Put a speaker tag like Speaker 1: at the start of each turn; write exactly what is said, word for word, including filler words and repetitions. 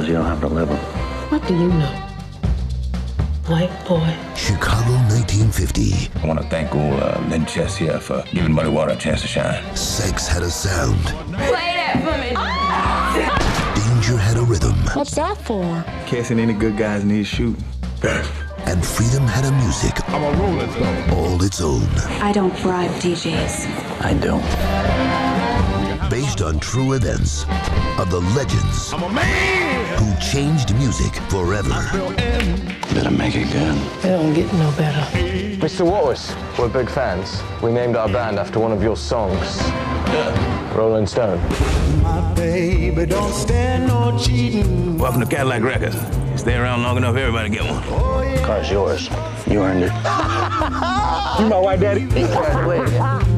Speaker 1: consequences you'll have to live with.
Speaker 2: What do you know? White boy.
Speaker 3: Chicago nineteen fifty.
Speaker 4: I want to thank old uh, Lynn Chess here for giving Muddy Water a chance to shine.
Speaker 3: Sex had a sound.
Speaker 5: Play that for me.
Speaker 3: Danger had a rhythm.
Speaker 2: What's that for?
Speaker 6: Casing any good guys need shooting.
Speaker 3: And freedom had a music.
Speaker 4: I'm a rolling stone.
Speaker 3: All its own.
Speaker 5: I don't bribe D Js.
Speaker 1: I don't.
Speaker 3: Based on true events of the legends
Speaker 4: I'm a man
Speaker 3: who changed music forever.
Speaker 1: Better make it good.
Speaker 2: It don't get no better.
Speaker 7: Mister Waters, we're big fans. We named our band after one of your songs. Rolling Stone.
Speaker 8: My baby don't stand no cheating.
Speaker 4: Welcome to Cadillac Records. You stay around long enough, everybody get one.
Speaker 8: Oh, yeah.
Speaker 1: Car's yours. You earned it.
Speaker 6: You my white daddy?
Speaker 1: Wait.